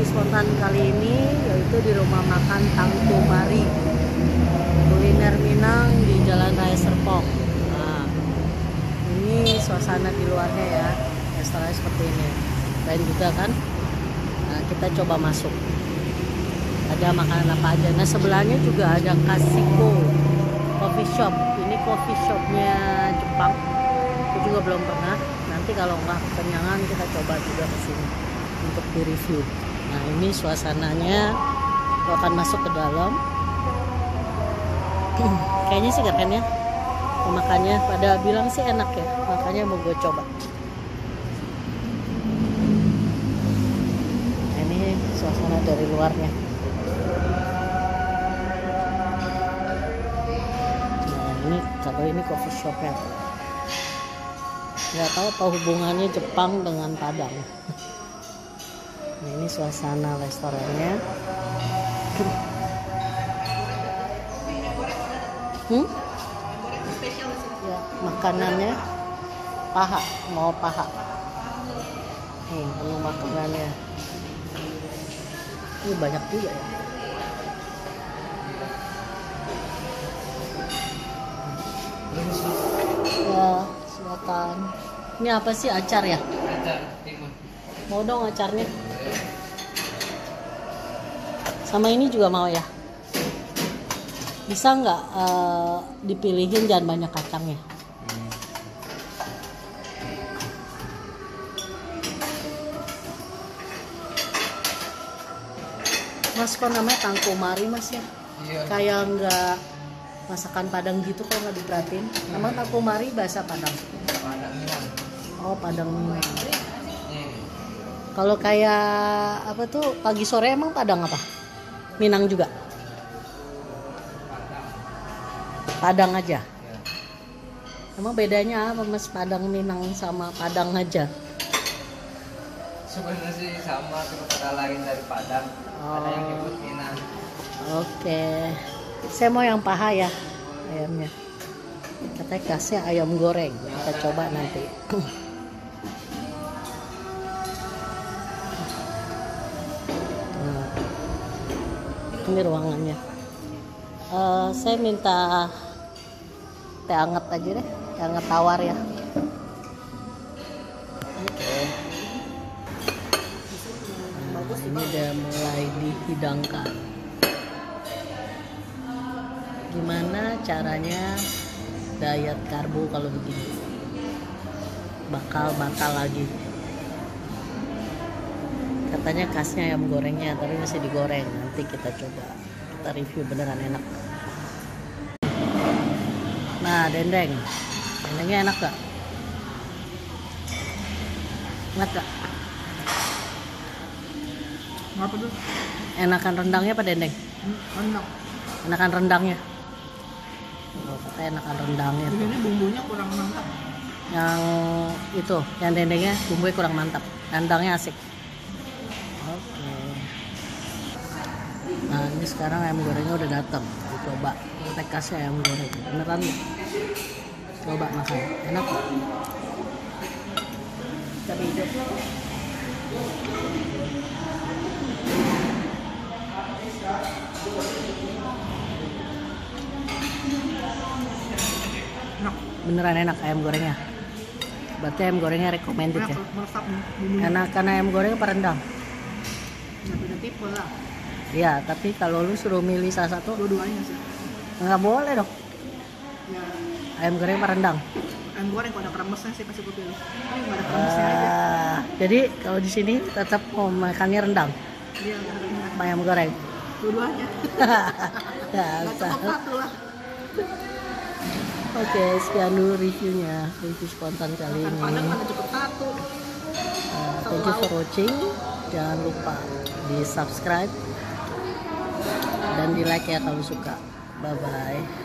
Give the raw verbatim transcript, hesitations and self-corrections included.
review spontan kali ini yaitu di rumah makan Tangtu Mari, kuliner Minang di Jalan Raya Serpong. Nah, ini suasana di luarnya ya, restorannya seperti ini. Keren juga kan? Nah, kita coba masuk. Ada makanan apa aja. Nah, sebelahnya juga ada Kasiko Coffee Shop. Ini coffee shopnya Jepang. Aku juga belum pernah. Nanti kalau nggak kekenyangan kita coba juga ke sini untuk di review. Nah, ini suasananya. Kita akan masuk ke dalam. Kayaknya sih keren ya. Makannya pada bilang sih enak ya. Makanya mau gue coba. Nah, ini suasana dari luarnya. Nah, ini kalau ini coffee shopnya. Nggak tahu apa hubungannya Jepang dengan Padang. Nah, ini suasana restorannya. Hmm? Ya, makanannya paha, mau paha. Nih, menu makanannya. Ini banyak juga ya. Ya, silakan. Ini apa sih, acar ya? Acar timun. Mau dong acarnya. Sama ini juga mau ya. Bisa nggak uh, dipilihin jangan banyak kacangnya? Hmm. Mas, kok namanya Tangtu Mari mas ya? Iya. Kayak nggak masakan Padang gitu kalau nggak diperhatiin. Emang Tangtu Mari bahasa Padang? Padang Minang. Oh, Padang Minang. Nih. Kalau kayak apa tuh pagi sore emang Padang apa? Minang juga? Padang aja. Ya. Emang bedanya apa mas, Padang Minang sama Padang aja? Sebenarnya sih sama, cuma kata lain dari Padang. Oh. Ada yang nyebut Minang. Oke, saya mau yang paha ya ayamnya. Katanya khasnya ayam goreng. Kita coba nanti. Nah, ini ruangannya. Uh, saya minta teh hangat aja deh, teh hangat tawar ya. Oke. Nah, ini udah mulai dihidangkan. Gimana caranya diet karbo kalau begini? Bakal-bakal lagi. Katanya khasnya ayam gorengnya, tapi masih digoreng. Nanti kita coba, kita review beneran enak. Nah, dendeng. Dendengnya enak gak? Enak gak? Apa tuh? Enakan rendangnya apa dendeng? Enak. Enakan rendangnya. Oh, katanya enakan rendangnya Di tuh. sini bumbunya kurang mantap. Yang itu, yang dendengnya bumbunya kurang mantap. Rendangnya asik. Oke. Nah, ini sekarang ayam gorengnya udah datang. Coba. Kita kasih ayam goreng. Beneran nih. Coba makan. Enak gak? Cabai hijau. Enak. Beneran enak ayam gorengnya. Berarti ayam gorengnya recommended ya. Enak, meresap nih bumbunya. Enak karena ayam goreng apa rendang? Ya, beda tipe lah. Iya, tapi kalau lu suruh milih salah satu, Dua-duanya sih. nggak boleh dong. Ya, Ayam goreng apa rendang? ayam goreng kalau ada kremesnya sih pasti gue pilih. Ini nggak ada kremesnya aja. Ah, jadi kalau di sini tetap mau makannya rendang, Dia nggak ada kremesnya. apa ayam goreng? Dua-duanya. Ya, Nggak sah. cukup satu lah. Oke, sekian dulu reviewnya, review spontan kali Makan ini. Padang mana cukup satu. Uh, thank you for watching. Jangan lupa di subscribe dan di like ya kalau suka. Bye bye.